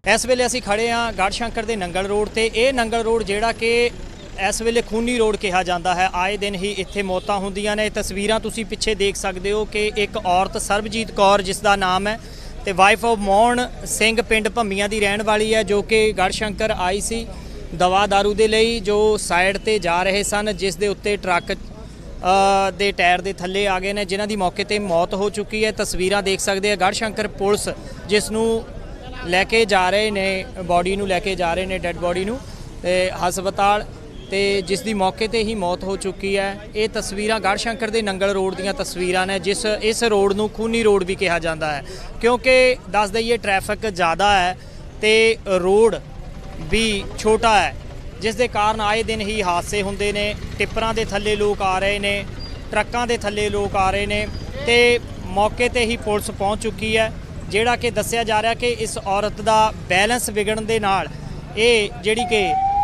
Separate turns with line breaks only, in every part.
इस वेले असीं खड़े हाँ गढ़शंकर के नंगल रोड ते ये नंगल रोड जिहड़ा कि इस वेले खूनी रोड कहा जाता है। आए दिन ही इत्थे मौतां हुंदियां ने। तस्वीरां तुसीं पिछे देख सकते हो कि एक औरत सरबजीत कौर जिसका नाम है ते वाइफ ऑफ मोहन सिंह पिंड भंबियां दी रहण वाली है, जो कि गढ़शंकर आई सी दवा दारू दे लई, जो साइड ते जा रहे सन, जिस दे उत्ते ट्रक दे टायर दे थल्ले आ गए ने, जिन्हां दी मौके ते मौत हो चुकी है। तस्वीरां देख सकते हैं गढ़शंकर पुलिस जिसनूं लैके जा रहे ने, बॉडी नूं लैके जा रहे ने, डैड बॉडी नूं ते हस्पताल ते जिस दी मौके ते ही मौत हो चुकी है। ये तस्वीरां गढ़शंकर दे नंगल रोड दीयां तस्वीरां ने, जिस इस रोड नूं खूनी रोड भी कहा जाता है, क्योंकि दस दईए ट्रैफिक ज़्यादा है ते रोड भी छोटा है, जिस दे कारण आए दिन ही हादसे हुंदे ने। टिप्परां दे थल्ले लोग आ रहे ने, ट्रक्कां दे थल्ले लोग आ रहे ने ते मौके ते ही पुलिस पहुँच चुकी है। जिहड़ा कि दस्सिया जा रहा कि इस औरत दा बैलेंस विगड़न दे नाल ये जिहड़ी कि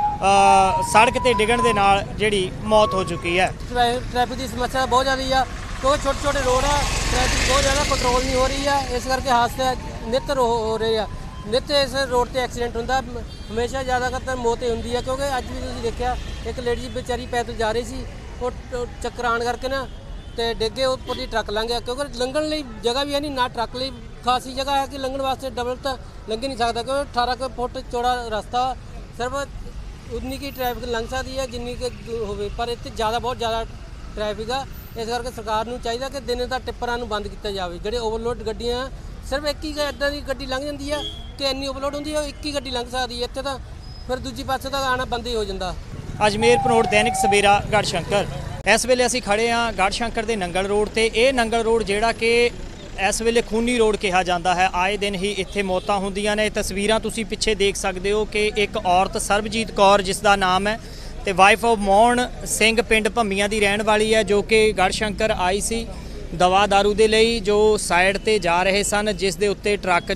सड़क ते डिगण दे नाल जिहड़ी मौत हो चुकी है।
ट्रैफिक की समस्या बहुत ज़्यादा है क्योंकि छोटे छोटे रोड है, ट्रैफिक बहुत ज़्यादा कंट्रोल नहीं हो रही है, इस करके हादसे नित हो रहे हैं। नित इस रोड ते एक्सीडेंट होंदा, हमेशा ज़्यादातर मौत होंदी है। क्योंकि अज भी तुसीं देखिया एक लेडी बेचारी पैदल जा रही सी, वो चक्कर आण करके ना ते डिगे उपर दी ट्रक लंघ गया, क्योंकि लंघण लई जगह भी है नहीं, ना ट्रक लई खासी जगह है कि लंघण वास्ते डबल तो लंघ नहीं सकता, क्योंकि 18 फुट चौड़ा रास्ता, सिर्फ उन्नी की ट्रैफिक लंघ सकती है जिन्नी कि होवे, पर इत्थे ज़्यादा बहुत ज़्यादा ट्रैफिक है। इस करके सरकार नूं चाहिए कि दिन दा टिप्परां नूं बंद किया जाए। जिहड़े ओवरलोड गड्डियां सिर्फ एक ही इदां दी गड्डी लंघ जाती है कि इन्नी ओवरलोड होंदी है, एक ही गड्डी लंघ सकती है, इत्थे तां फिर दूजी पासे तक आना बंद ही हो जाता।
अजमेर पनोट दैनिक सवेरा गढ़शंकर। इस वेले असीं खड़े हाँ गढ़शंकर के नंगल रोड ते ये नंगल रोड जिहड़ा कि इस वेले खूनी रोड कहा जाता है। आए दिन ही इत्थे मौतां हुंदियां ने। तस्वीरां तुसीं पिछे देख सकते हो कि एक औरत सरबजीत कौर जिसका नाम है ते वाइफ ऑफ मोहन सिंह पिंड भंबियां दी रहण वाली है, जो कि गढ़शंकर आई सी दवा दारू दे लई, जो साइड ते जा रहे सन, जिस दे उत्ते ट्रक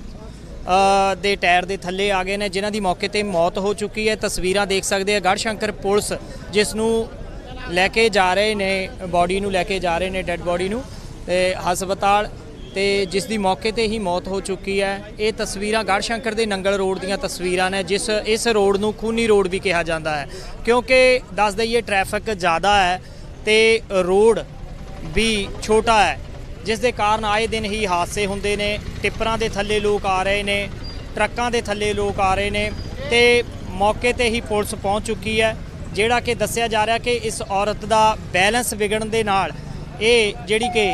दे टायर दे थल्ले आ गए ने, जिन्हां दी मौके ते मौत हो चुकी है। तस्वीरां देख सकते हैं गढ़शंकर पुलिस जिसनूं लैके जा रहे ने, बॉडी नूं लैके जा रहे ने, डैड बॉडी नूं ते हस्पताल ते जिस दी मौके ते ही मौत हो चुकी है। ये तस्वीरां गढ़शंकर के नंगल रोड दीयां तस्वीरां ने, जिस इस रोड नूं खूनी रोड भी कहा जाता है, क्योंकि दस दईए ट्रैफिक ज़्यादा है ते रोड भी छोटा है, जिस दे कारण आए दिन ही हादसे हुंदे ने। टिप्परां दे थल्ले लोग आ रहे ने, ट्रक्कां दे थल्ले लोग आ रहे ने ते मौके ते ही पुलिस पहुँच चुकी है। जिहड़ा कि दस्सिया जा रहा कि इस औरत दा बैलेंस विगड़न दे नाल ये जिहड़ी कि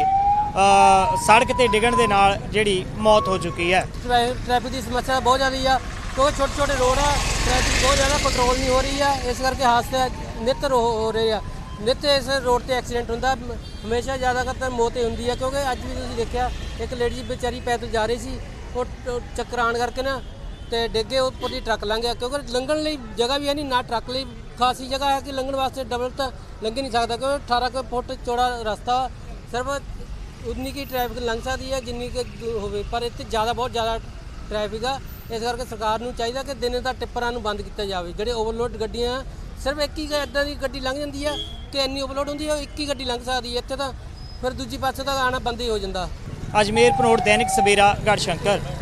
सड़क ते डिगण दे नाल जिहड़ी मौत हो चुकी है।
ट्रैफिक की समस्या बहुत ज़्यादा है क्योंकि छोटे छोटे रोड है, ट्रैफिक बहुत ज़्यादा कंट्रोल नहीं हो रही है, इस करके हादसे नित हो रहे हैं। नित इस रोड ते एक्सीडेंट होंदा, हमेशा ज़्यादातर मौत होंदी है। क्योंकि अज भी तुसीं देखिया एक लेडी बेचारी पैदल जा रही सी, वो चक्कर आण करके ना ते डिगे उपर दी ट्रक लंघ गया, क्योंकि लंघण लई जगह भी है नहीं, ना ट्रक लई खासी जगह है कि लंघण वास्ते डबल तो लंघ नहीं सकता, क्योंकि 18 फुट चौड़ा रास्ता, सिर्फ उन्नी की ट्रैफिक लंघ सकती है जिन्नी कि होवे, पर इत्थे ज़्यादा बहुत ज़्यादा ट्रैफिक है। इस करके सरकार नूं चाहिए कि दिन दा टिप्परां नूं बंद किया जाए। जिहड़े ओवरलोड गड्डियां सिर्फ एक ही इदां दी गड्डी लंघ जाती है कि इन्नी ओवरलोड होंदी है, एक ही गड्डी लंघ सकती है, इत्थे तां फिर दूजी पासे तक आना बंद ही हो जाता।
अजमेर पनोट दैनिक सवेरा गढ़शंकर।